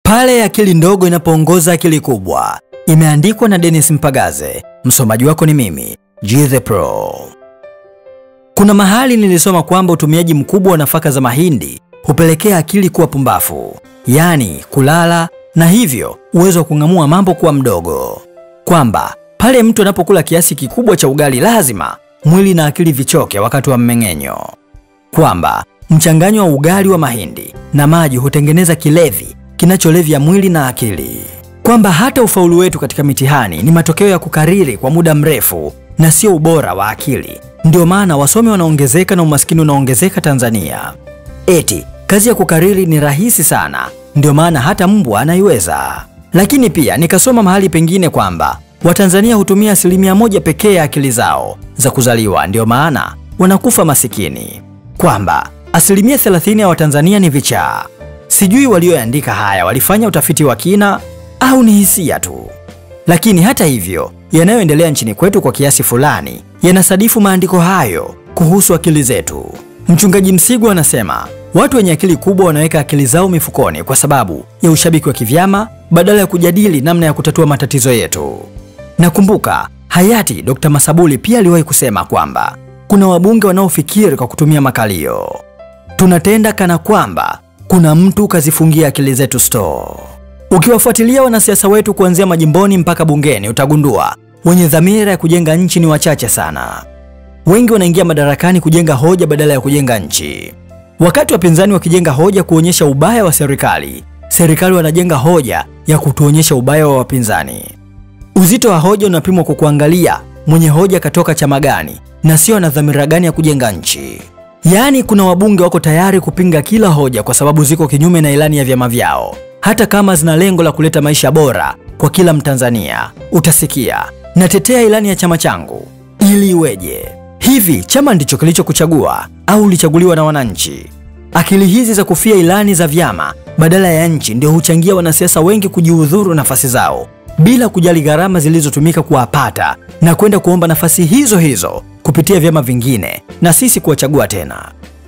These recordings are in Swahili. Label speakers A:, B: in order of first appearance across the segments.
A: Pale akili ndogo inapoongoza akili kubwa. Imeandikwa na Dennis Mpagaze. Msomaji wako ni mimi, G the Pro. Kuna mahali nilisoma kwamba utumiaji mkubwa wa nafaka za mahindi hupelekea akili kuwa pumbafu, yani kulala, na hivyo uwezo wa kung'amua mambo kuwa mdogo. Kwamba pale mtu anapokula kiasi kikubwa cha ugali lazima mwili na akili vichoke wakati wa mmeng'enyo. Kwamba mchanganyo wa ugali wa mahindi na maji hutengeneza kilevi kinacholevya mwili na akili. Kwamba hata ufaulu wetu katika mitihani ni matokeo ya kukariri kwa muda mrefu na sio ubora wa akili. Ndio maana wasomi wanaongezeka na umaskini unaongezeka Tanzania. Eti kazi ya kukariri ni rahisi sana, ndio maana hata mbwa anaiweza. Lakini pia nikasoma mahali pengine kwamba Watanzania hutumia 1% pekee ya akili zao za kuzaliwa, ndio maana wanakufa masikini. Kwamba 30% ya Watanzania ni vichaa. Sijui walioandika haya walifanya utafiti wa kina au ni hisia tu. Lakini hata hivyo, yanayoendelea nchini kwetu kwa kiasi fulani yanasadifu maandiko hayo kuhusu akili zetu. Mchungaji Msigwa anasema, watu wenye akili kubwa wanaweka akili zao mifukoni kwa sababu ya ushabiki wa kivyama badala ya kujadili namna ya kutatua matatizo yetu. Nakumbuka hayati Dr. Masabuli pia aliwahi kusema kwamba kuna wabunge wanaofikiri kwa kutumia makalio. Tunatenda kana kwamba kuna mtu kazifungia akili zetu store. Ukiwafuatilia wanasiasa wetu kuanzia majimboni mpaka bungeni utagundua wenye dhamira ya kujenga nchi ni wachache sana. Wengi wanaingia madarakani kujenga hoja badala ya kujenga nchi. Wakati wapinzani wakijenga hoja kuonyesha ubaya wa serikali, serikali wanajenga hoja ya kutuonyesha ubaya wa wapinzani. Uzito wa hoja unapimwa kwa kuangalia mwenye hoja katoka chama gani na sio na dhamira gani ya kujenga nchi. Yaani kuna wabunge wako tayari kupinga kila hoja kwa sababu ziko kinyume na ilani ya vyama vyao, hata kama zina lengo la kuleta maisha bora kwa kila Mtanzania. Utasikia, natetea ilani ya chama changu. Ili iweje? Hivi chama ndicho kilichokuchagua au ulichaguliwa na wananchi? Akili hizi za kufia ilani za vyama badala ya nchi ndio huchangia wanasiasa wengi kujiudhuru nafasi zao bila kujali gharama zilizotumika kuwapata na kwenda kuomba nafasi hizo hizo kupitia vyama vingine na sisi kuwachagua tena.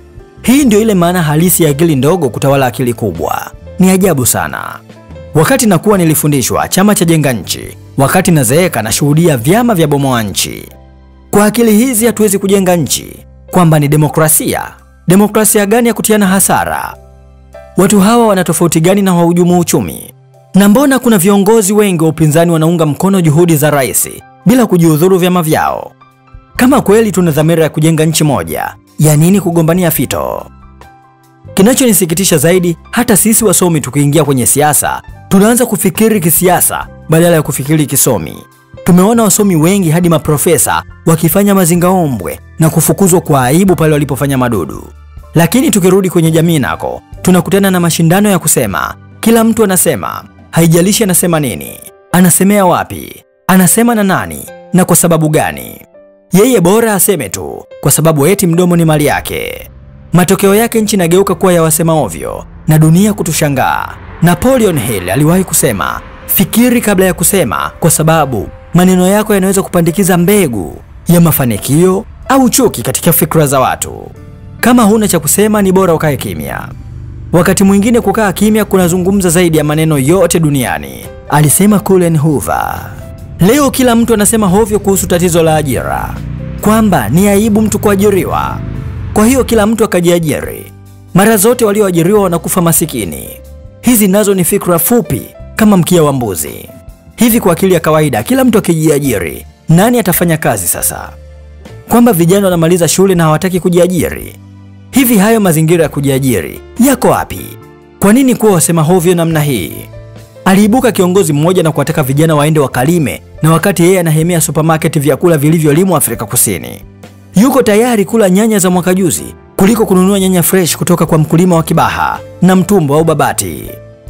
A: Hii ndio ile maana halisi ya akili ndogo kutawala akili kubwa. Ni ajabu sana. Wakati nakuwa nilifundishwa chama cha jenga nchi, wakati nazeeka nashuhudia vyama vya bomoa nchi. Kwa akili hizi hatuwezi kujenga nchi. Kwamba ni demokrasia. Demokrasia gani ya kutiana hasara? Watu hawa wana tofauti gani na wahujumu uchumi? Na mbona kuna viongozi wengi wa upinzani wanaunga mkono juhudi za rais bila kujiudhuru vyama vyao? Kama kweli tuna dhamira ya kujenga nchi moja, ya nini kugombania fito? Kinachonisikitisha zaidi, hata sisi wasomi tukiingia kwenye siasa, tunaanza kufikiri kisiasa badala ya kufikiri kisomi. Tumeona wasomi wengi hadi maprofesa wakifanya mazingaombwe na kufukuzwa kwa aibu pale walipofanya madudu. Lakini tukirudi kwenye jamii nako, tunakutana na mashindano ya kusema. Kila mtu anasema, haijalishi anasema nini, anasemea wapi, anasema na nani, na kwa sababu gani. Yeye bora aseme tu, kwa sababu eti mdomo ni mali yake. Matokeo yake nchi inageuka kuwa ya wasema ovyo na dunia kutushangaa. Napoleon Hill aliwahi kusema, fikiri kabla ya kusema, kwa sababu maneno yako yanaweza kupandikiza mbegu ya mafanikio au chuki katika fikra za watu. Kama huna cha kusema ni bora ukae kimya. Wakati mwingine kukaa kimya kunazungumza zaidi ya maneno yote duniani, alisema Colin Hoover. Leo kila mtu anasema hovyo kuhusu tatizo la ajira, kwamba ni aibu mtu kuajiriwa. Kwa hiyo kila mtu akajiajiri. Mara zote walioajiriwa wanakufa masikini. Hizi nazo ni fikra fupi kama mkia wa mbuzi. Hivi kwa akili ya kawaida kila mtu akijiajiri, nani atafanya kazi sasa? Kwamba vijana wanamaliza shule na hawataki kujiajiri. Hivi hayo mazingira ya kujiajiri yako wapi? Kwa nini kuwa wasema hovyo namna hii? Aliibuka kiongozi mmoja na kuwataka vijana waende wakalime, na wakati yeye anahemea supermarket vyakula vilivyolimwa Afrika Kusini. Yuko tayari kula nyanya za mwaka juzi kuliko kununua nyanya fresh kutoka kwa mkulima wa Kibaha na Mtumbo au Babati.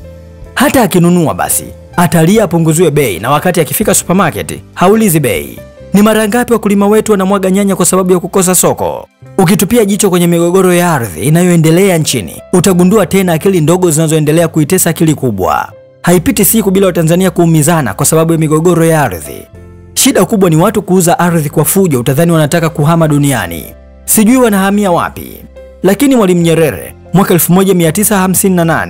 A: Hata akinunua basi atalia apunguziwe bei, na wakati akifika supermarket haulizi bei. Ni mara ngapi wakulima wetu wanamwaga nyanya kwa sababu ya kukosa soko? Ukitupia jicho kwenye migogoro ya ardhi inayoendelea nchini, utagundua tena akili ndogo zinazoendelea kuitesa akili kubwa. Haipiti siku bila Watanzania kuumizana kwa sababu ya migogoro ya ardhi. Shida kubwa ni watu kuuza ardhi kwa fujo, utadhani wanataka kuhama duniani. Sijui wanahamia wapi. Lakini Mwalimu Nyerere mwaka 1958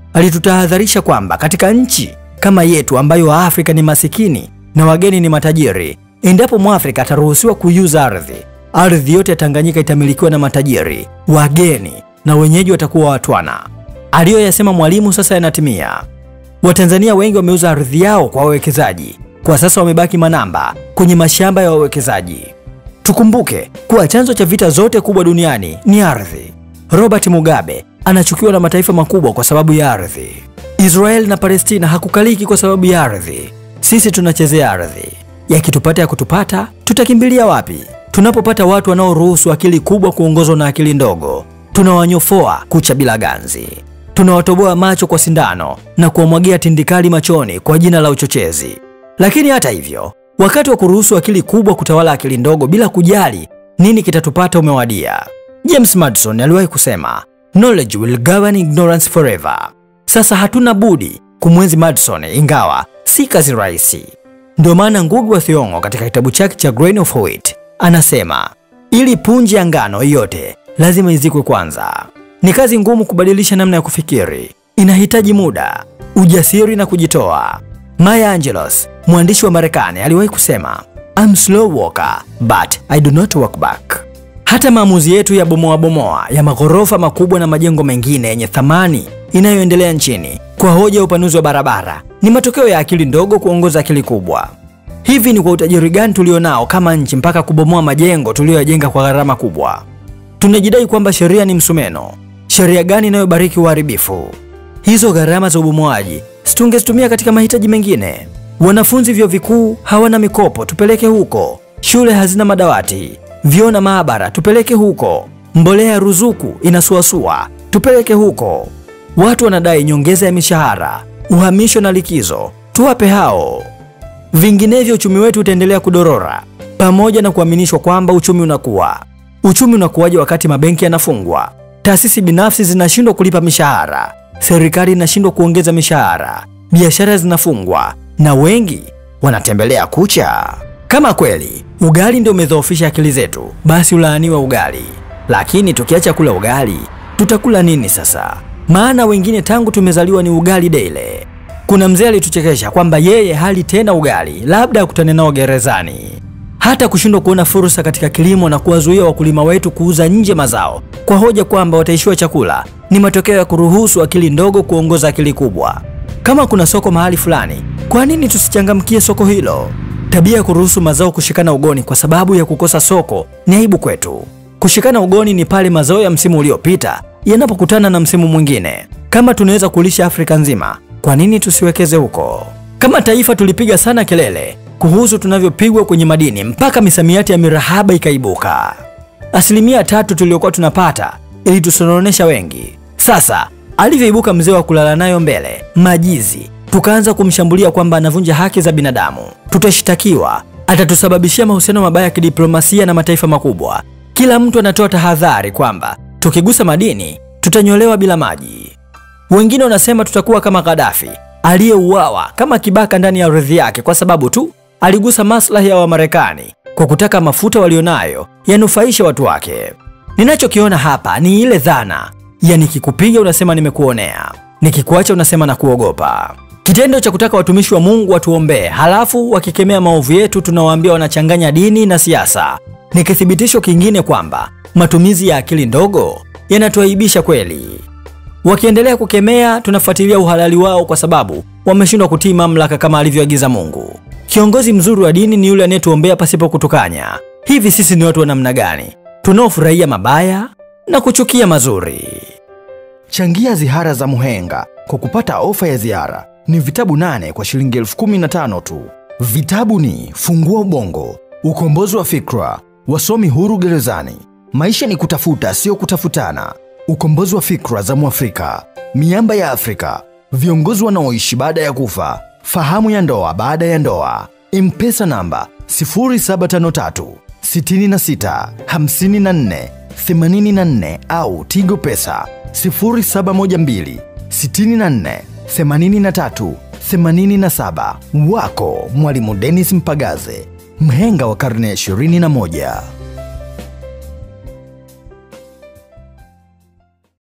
A: Alitutahadharisha kwamba katika nchi kama yetu ambayo Afrika ni masikini na wageni ni matajiri, endapo Mwafrika ataruhusiwa kuuza ardhi yote ya Tanganyika itamilikiwa na matajiri, wageni na wenyeji watakuwa watwana. Aliyoyasema Mwalimu sasa yanatimia. Watanzania wengi wameuza ardhi yao kwa wawekezaji. Kwa sasa wamebaki manamba kwenye mashamba ya wawekezaji. Tukumbuke kuwa chanzo cha vita zote kubwa duniani ni ardhi. Robert Mugabe anachukiwa na mataifa makubwa kwa sababu ya ardhi. Israel na Palestina hakukaliki kwa sababu ya ardhi. Sisi tunachezea ardhi. Yakitupata ya kutupata, tutakimbilia wapi? Tunapopata watu wanaoruhusu akili kubwa kuongozwa na akili ndogo, tunawanyofoa kucha bila ganzi. Tunawatoboa macho kwa sindano na kuwamwagia tindikali machoni kwa jina la uchochezi. Lakini hata hivyo, wakati wa kuruhusu akili kubwa kutawala akili ndogo bila kujali nini kitatupata umewadia. James Madison aliwahi kusema, "Knowledge will govern ignorance forever." Sasa hatuna budi kumwenzi Madison, ingawa si kazi rahisi. Ndio maana Ngugi wa Thiong'o katika kitabu chake cha Grain of Wheat anasema, ili punje ya ngano yote lazima izikwe kwanza. Ni kazi ngumu kubadilisha namna ya kufikiri. Inahitaji muda, ujasiri na kujitoa. Maya Angelou, mwandishi wa Marekani, aliwahi kusema, "I'm slow walker, but I do not walk back." Hata maamuzi yetu ya bomoa ya maghorofa makubwa na majengo mengine yenye thamani inayoendelea nchini kwa hoja ya upanuzi wa barabara ni matokeo ya akili ndogo kuongoza akili kubwa. Hivi ni kwa utajiri gani tulionao kama nchi mpaka kubomoa majengo tuliyoyajenga kwa gharama kubwa? Tunajidai kwamba sheria ni msumeno. Sheria gani inayobariki uharibifu? Hizo gharama za ubomoaji tungezitumia katika mahitaji mengine. Wanafunzi vyuo vikuu hawana mikopo, tupeleke huko. Shule hazina madawati, vyoo na maabara, tupeleke huko. Mbolea ruzuku inasuasua, tupeleke huko. Watu wanadai nyongeza ya mishahara, uhamisho na likizo, tuwape hao. Vinginevyo uchumi wetu utaendelea kudorora, pamoja na kuaminishwa kwamba uchumi unakuwa. Uchumi unakuwaje wakati mabenki yanafungwa? Taasisi binafsi zinashindwa kulipa mishahara, serikali inashindwa kuongeza mishahara, biashara zinafungwa na wengi wanatembelea kucha. Kama kweli ugali ndio umedhoofisha akili zetu, basi ulaaniwe ugali. Lakini tukiacha kula ugali, tutakula nini sasa? Maana wengine tangu tumezaliwa ni ugali daily. Kuna mzee alituchekesha kwamba yeye hali tena ugali, labda akutane nao gerezani. Hata kushindwa kuona fursa katika kilimo na kuwazuia wakulima wetu kuuza nje mazao kwa hoja kwamba wataishiwa chakula ni matokeo ya kuruhusu akili ndogo kuongoza akili kubwa. Kama kuna soko mahali fulani, kwa nini tusichangamkie soko hilo? Tabia ya kuruhusu mazao kushikana ugoni kwa sababu ya kukosa soko ni aibu kwetu. Kushikana ugoni ni pale mazao ya msimu uliopita yanapokutana na msimu mwingine. Kama tunaweza kulisha Afrika nzima, kwa nini tusiwekeze huko? Kama taifa tulipiga sana kelele kuhusu tunavyopigwa kwenye madini mpaka misamiati ya mirahaba ikaibuka. 3% tuliokuwa tunapata ili tusononesha wengi. Sasa alivyoibuka mzee wa kulala nayo mbele, Majizi, tukaanza kumshambulia kwamba anavunja haki za binadamu. Tutashitakiwa, atatusababishia mahusiano mabaya ya kidiplomasia na mataifa makubwa. Kila mtu anatoa tahadhari kwamba tukigusa madini tutanyolewa bila maji. Wengine wanasema tutakuwa kama Gaddafi aliyeuawa kama kibaka ndani ya ardhi yake kwa sababu tu aligusa maslahi ya Wamarekani kwa kutaka mafuta walionayo yanufaishe watu wake. Ninachokiona hapa ni ile dhana ya nikikupiga unasema nimekuonea, nikikuacha unasema na kuogopa. Kitendo cha kutaka watumishi wa Mungu watuombee, halafu wakikemea maovu yetu tunawaambia wanachanganya dini na siasa. Ni kithibitisho kingine kwamba matumizi ya akili ndogo yanatuaibisha kweli. Wakiendelea kukemea, tunafuatilia uhalali wao kwa sababu wameshindwa kutii mamlaka kama alivyoagiza Mungu. Kiongozi mzuri wa dini ni yule anayetuombea pasipo kutukanya. Hivi sisi ni watu wa namna gani? Tunaofurahia mabaya na kuchukia mazuri. Changia zihara za Muhenga kwa kupata ofa ya ziara. Ni vitabu 8 kwa shilingi 15,000 tu. Vitabu ni Fungua Ubongo, Ukombozi wa Fikra, Wasomi Huru Gerezani, Maisha ni Kutafuta Sio Kutafutana, Ukombozi wa Fikra za Mwafrika, Miamba ya Afrika, Viongozi Wanaoishi Baada ya Kufa, Fahamu ya Ndoa Baada ya Ndoa. M-Pesa namba 0753 66 54 84 au Tigo Pesa 0712 64 83 87. Wako Mwalimu Dennis Mpagaze, mhenga wa karne ya 21.